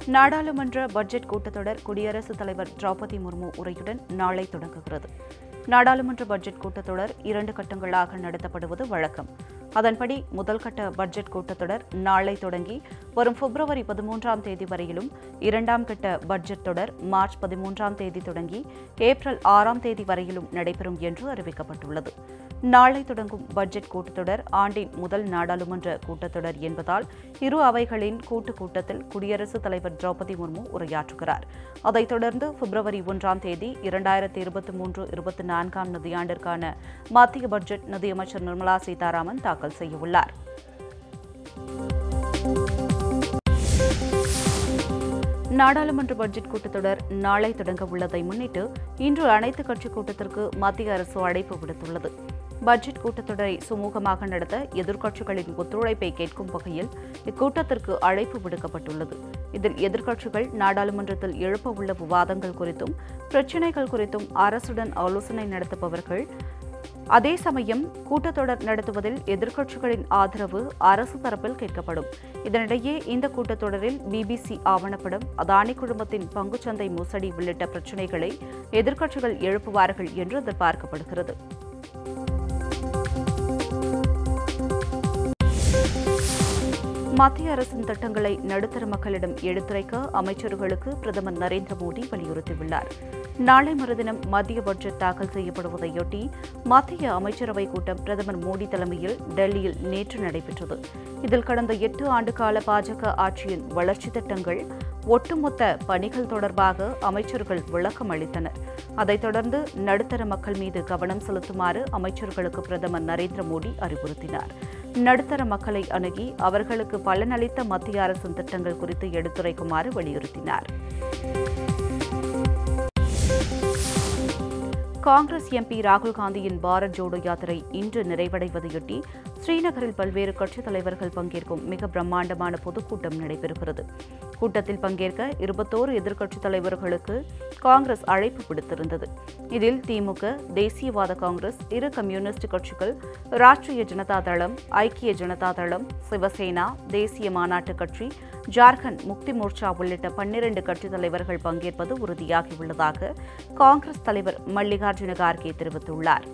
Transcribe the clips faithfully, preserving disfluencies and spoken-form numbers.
நாடாளுமன்ற பட்ஜெட் கூட்டத்தொடர் குடியரசுத் தலைவர் திரௌபதி முர்மு உரையுடன் நாளை தொடங்குகிறது. நாடாளுமன்ற பட்ஜெட் கூட்டத்தொடர் இரண்டு கட்டங்களாக நடத்தப்படுவது வழக்கம். அதன்படி முதல் கட்ட பட்ஜெட் கூட்டத்தொடர் நாளை தொடங்கி வரும் பிப்ரவரி பதிமூன்றாம் தேதி வரையிலும், இரண்டாம் கட்ட பட்ஜெட் தொடர் மார்ச் பதிமூன்றாம் தேதி தொடங்கி ஏப்ரல் ஆறாம் தேதி வரையிலும் நடைபெறும் என்று அறிவிக்கப்பட்டுள்ளது. நாளை தொடங்கும் பட்ஜெட் கூட்டத்தொடர் ஆண்டின் முதல் நாடாளுமன்ற கூட்டத்தொடர் என்பதால் இரு அவைகளின் கூட்டுக் கூட்டத்தில் குடியரசுத் தலைவர் திரௌபதி முர்மு உரையாற்றுகிறார். அதைத் தொடர்ந்து பிப்ரவரி ஒன்றாம் தேதி இரண்டாயிரத்தி இருபத்தி மூன்று இருபத்தி நான்காம் நிதியாண்டிற்கான மத்திய பட்ஜெட் நிதியமைச்சர் நிர்மலா சீதாராமன் தாக்கல் செய்யவுள்ளார். நாடாளுமன்ற பட்ஜெட் கூட்டத்தொடர் நாளை தொடங்க உள்ளதை முன்னிட்டு இன்று அனைத்துக் கட்சி கூட்டத்திற்கு மத்திய அரசு அழைப்பு விடுத்துள்ளது. பட்ஜெட் கூட்டத்தொடரை சுமூகமாக நடத்த எதிர்க்கட்சிகளின் ஒத்துழைப்பை கேட்கும் வகையில் இக்கூட்டத்திற்கு அழைப்பு விடுக்கப்பட்டுள்ளது. இதில் எதிர்க்கட்சிகள் நாடாளுமன்றத்தில் எழுப்பவுள்ள விவாதங்கள் குறித்தும் பிரச்சினைகள் குறித்தும் அரசுடன் ஆலோசனை நடத்துபவர்கள். அதே சமயம் கூட்டத்தொடர் நடத்துவதில் எதிர்க்கட்சிகளின் ஆதரவு அரசு தரப்பில் கேட்கப்படும். இதனிடையே இந்த கூட்டத்தொடரில் பிபிசி ஆவணப்படம், அதானி குழுமத்தின் பங்குச்சந்தை மோசடி உள்ளிட்ட பிரச்சினைகளை எதிர்க்கட்சிகள் எழுப்புவார்கள் என்று எதிர்பார்க்கப்படுகிறது. மத்திய அரசின் திட்டங்களை நடுத்தர மக்களிடம் எடுத்துரைக்க அமைச்சர்களுக்கு பிரதமர் நரேந்திர மோடி வலியுறுத்தியுள்ளார். நாளை மறுதினம் மத்திய பட்ஜெட் தாக்கல் செய்யப்படுவதையொட்டி மத்திய அமைச்சரவைக் கூட்டம் பிரதமர் மோடி தலைமையில் டெல்லியில் நேற்று நடைபெற்றது. இதில் கடந்த எட்டு ஆண்டுகால பாஜக ஆட்சியின் வளர்ச்சித் திட்டங்கள், ஒட்டுமொத்த பணிகள் தொடர்பாக அமைச்சர்கள் விளக்கம் அளித்தனர். அதைத் தொடர்ந்து நடுத்தர மக்கள் மீது கவனம் செலுத்துமாறு அமைச்சர்களுக்கு பிரதமர் நரேந்திர மோடி அறிவுறுத்தினார். நடுத்தர மக்களை அணுகி அவர்களுக்கு பலனளித்த மத்திய அரசின் திட்டங்கள் குறித்து எடுத்துரைக்குமாறு வலியுறுத்தினார். காங்கிரஸ் எம்பி ராகுல் காந்தியின் பாரத் ஜோடோ யாத்திரை இன்று நிறைவடைவதையொட்டி ஸ்ரீநகரில் பல்வேறு கட்சித் தலைவர்கள் பங்கேற்கும் மிக பிரம்மாண்டமான பொதுக்கூட்டம் நடைபெறுகிறது. கூட்டத்தில் பங்கேற்க இருபத்தோரு எதிர்க்கட்சித் தலைவர்களுக்கு காங்கிரஸ் அழைப்பு விடுத்திருந்தது. இதில் திமுக, தேசியவாத காங்கிரஸ், இரு கம்யூனிஸ்ட் கட்சிகள், ராஷ்டிரிய ஜனதா தளம், ஐக்கிய ஜனதா தளம், சிவசேனா, தேசிய மாநாட்டு கட்சி, ஜார்க்கண்ட் முக்தி மோர்ச்சா உள்ளிட்ட பன்னிரண்டு கட்சித் தலைவர்கள் பங்கேற்பது உறுதியாகியுள்ளதாக காங்கிரஸ் தலைவர் மல்லிகார்ஜுன கார்கே தெரிவித்துள்ளார்.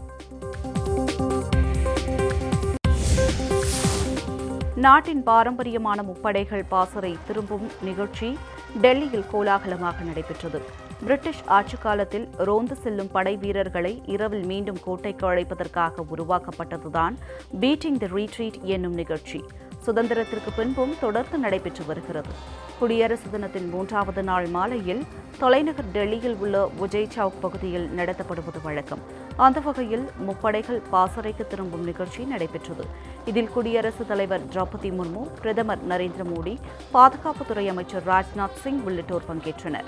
நாட்டின் பாரம்பரியமான முப்படைகள் பாசறை திரும்பும் நிகழ்ச்சி டெல்லியில் கோலாகலமாக நடைபெற்றது. பிரிட்டிஷ் ஆட்சிக் காலத்தில் ரோந்து செல்லும் படை வீரர்களை இரவில் மீண்டும் கோட்டைக்கு அழைப்பதற்காக உருவாக்கப்பட்டதுதான் பீட்டிங் தி ரீட்ரீட் என்னும் நிகழ்ச்சி. சுதந்திரத்திற்கு பின்பும் தொடர்ந்து நடைபெற்று வருகிறது. குடியரசு தினத்தின் மூன்றாவது நாள் மாலையில் தலைநகர் டெல்லியில் உள்ள விஜய் சவுக் பகுதியில் நடத்தப்படுவது வழக்கம். அந்த வகையில் முப்படைகள் பாசறைக்கு திரும்பும் நிகழ்ச்சி நடைபெற்றது. இதில் குடியரசுத் தலைவர் திரௌபதி முர்மு, பிரதமர் நரேந்திர மோடி, பாதுகாப்புத்துறை அமைச்சர் ராஜ்நாத் சிங் உள்ளிட்டோர் பங்கேற்றனர்.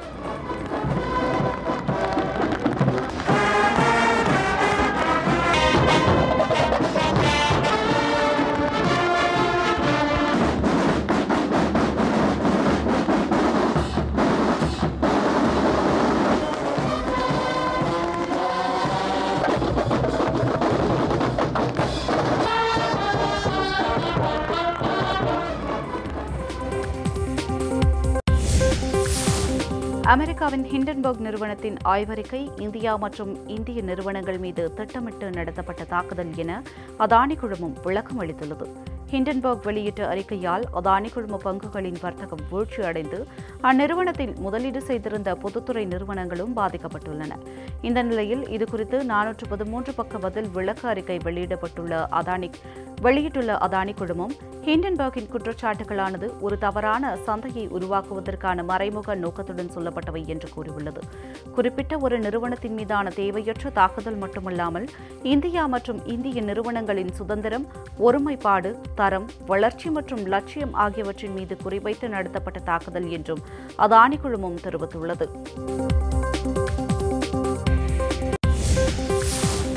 அமெரிக்காவின் ஹிண்டன்பர்க் நிறுவனத்தின் ஆய்வறிக்கை இந்தியா மற்றும் இந்திய நிறுவனங்கள் மீது திட்டமிட்டு நடத்தப்பட்ட தாக்குதல் என அதானி குழுமம் விளக்கம் அளித்துள்ளது. ஹிண்டன்பர்க் வெளியிட்ட அறிக்கையால் அதானி குழும பங்குகளின் வர்த்தகம் வீழ்ச்சியடைந்து அந்நிறுவனத்தில் முதலீடு செய்திருந்த பொதுத்துறை நிறுவனங்களும் பாதிக்கப்பட்டுள்ளன. இந்த நிலையில் இதுகுறித்து நானூற்று பதிமூன்று பக்க பதில் விளக்க அறிக்கை வெளியிடப்பட்டுள்ள அதானி வெளியிட்டுள்ள அதானி குழுமம் ஹிண்டன்பர்கின் குற்றச்சாட்டுகளானது ஒரு தவறான சந்தையை உருவாக்குவதற்கான மறைமுக நோக்கத்துடன் சொல்லப்பட்டவை என்று கூறியுள்ளது. குறிப்பிட்ட ஒரு நிறுவனத்தின் மீதான தேவையற்ற தாக்குதல் மட்டுமல்லாமல் இந்தியா மற்றும் இந்திய நிறுவனங்களின் சுதந்திரம், ஒருமைப்பாடு, தரம், வளர்ச்சி மற்றும் லட்சியம் ஆகியவற்றின் மீது குறிவைத்து நடத்தப்பட்ட தாக்குதல் என்றும் அதானி குழுமம் தெரிவித்துள்ளது.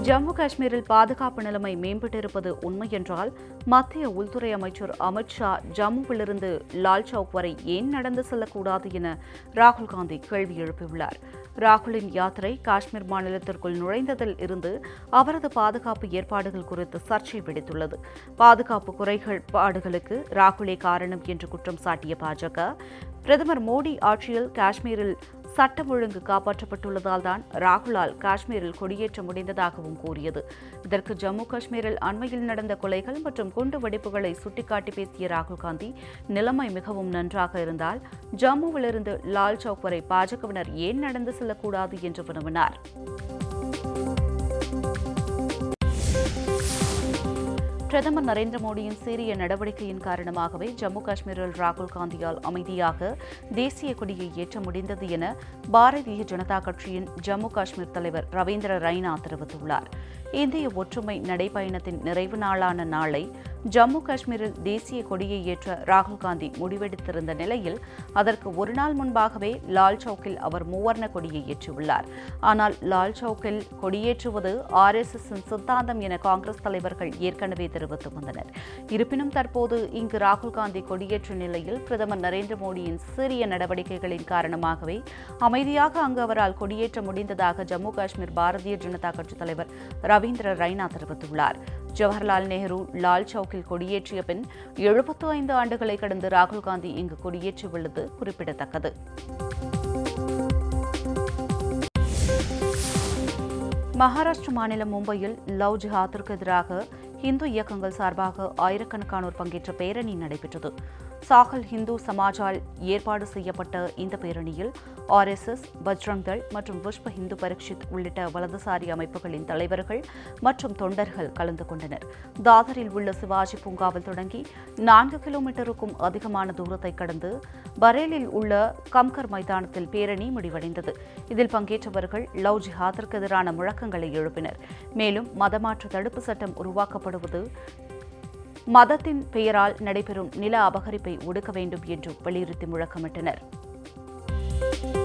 ஜம்மு காஷ்மீரில் பாதுகாப்பு நிலைமை மேம்பட்டிருப்பது உண்மை என்றால் மத்திய உள்துறை அமைச்சர் அமித் ஷா ஜம்முவிலிருந்து லால் சவுக் வரை ஏன் நடந்து செல்லக்கூடாது என ராகுல் காந்தி கேள்வி எழுப்பியுள்ளார். ராகுலின் யாத்திரை காஷ்மீர் மாநிலத்திற்குள் நுழைந்ததில் இருந்து அவரது பாதுகாப்பு ஏற்பாடுகள் குறித்து சர்ச்சை வெடித்துள்ளது. பாதுகாப்பு குறைபாடுகளுக்கு ராகுலே காரணம் என்று குற்றம் சாட்டிய பாஜக, பிரதமர் மோடி ஆட்சியில் காஷ்மீரில் சட்டம் ஒழுங்கு காப்பாற்றப்பட்டுள்ளதால் தான் ராகுலால் காஷ்மீரில் கொடியேற்ற முடிந்ததாகவும் கூறியது. இதற்கு ஜம்மு காஷ்மீரில் அண்மையில் நடந்த கொலைகள் மற்றும் குண்டு வெடிப்புகளை சுட்டிக்காட்டி பேசிய ராகுல் காந்தி, நிலைமை மிகவும் நன்றாக இருந்தால் ஜம்முவிலிருந்து லால் சவுக் வரை பாஜகவினர் ஏன் நடந்து செல்லக்கூடாது என்று வினவினார். பிரதமர் நரேந்திர மோடியின் சீரிய நடவடிக்கையின் காரணமாகவே ஜம்மு காஷ்மீரில் ராகுல் காந்தியால் அமைதியாக தேசிய கொடியை ஏற்ற முடிந்தது என பாரதிய ஜனதா கட்சியின் ஜம்மு காஷ்மீர் தலைவர் ரவீந்திர ரைனா தெரிவித்துள்ளார். இந்திய ஒற்றுமை நடைபயணத்தின் நிறைவு நாளான நாளை ஜம்மு காஷ்மீரில் தேசிய கொடியை ஏற்ற ராகுல் காந்தி முடிவெடுத்திருந்த நிலையில் அதற்கு ஒரு நாள் முன்பாகவே லால் சவுக்கில் அவர் மூவர்ண கொடியை ஏற்றியுள்ளார். ஆனால் லால் சவுக்கில் கொடியேற்றுவது ஆர் எஸ் எஸ் சித்தாந்தம் என காங்கிரஸ் தலைவர்கள் ஏற்கனவே தெரிவித்து வந்தனர். இருப்பினும் தற்போது இங்கு ராகுல் காந்தி கொடியேற்ற நிலையில் பிரதமர் நரேந்திர மோடியின் சீரிய நடவடிக்கைகளின் காரணமாகவே அமைதியாக அங்கு அவரால் கொடியேற்ற முடிந்ததாக ஜம்மு காஷ்மீர் பாரதிய ஜனதா கட்சி தலைவர் ரவீந்திர ரைனா தெரிவித்துள்ளார். ஜவஹர்லால் நேரு லால் சவுக்கில் கொடியேற்றிய பின் எழுபத்து ஐந்து ஆண்டுகளை கடந்து ராகுல் காந்தி இங்கு கொடியேற்றியுள்ளது குறிப்பிடத்தக்கது. மகாராஷ்டிர மாநிலம் மும்பையில் லவ் ஜிஹாத்திற்கு எதிராக இந்து இயக்கங்கள் சார்பாக ஆயிரக்கணக்கானோர் பங்கேற்ற பேரணி நடைபெற்றது. சாகல் இந்து சமாஜால் ஏற்பாடு செய்யப்பட்ட இந்த பேரணியில் R S S, Bajrang Dal மற்றும் விஸ்வ இந்து பரிஷத் உள்ளிட்ட வலதுசாரி அமைப்புகளின் தலைவர்கள் மற்றும் தொண்டர்கள் கலந்து கொண்டனர். தாதரில் உள்ள சிவாஜி பூங்காவில் தொடங்கி நான்கு கிலோமீட்டருக்கும் அதிகமான தூரத்தை கடந்து பரேலில் உள்ள கம்கர் மைதானத்தில் பேரணி முடிவடைந்தது. இதில் பங்கேற்றவர்கள் லவ் ஜிஹாத்திற்கு எதிரான முழக்கங்களை எழுப்பினர். மேலும் மதமாற்ற தடுப்பு சட்டம் உருவாக்கப்படுவது, மதத்தின் பெயரால் நடைபெறும் நில அபகரிப்பை ஒடுக்க வேண்டும் என்று வலியுறுத்தி முழக்கமிட்டனர்.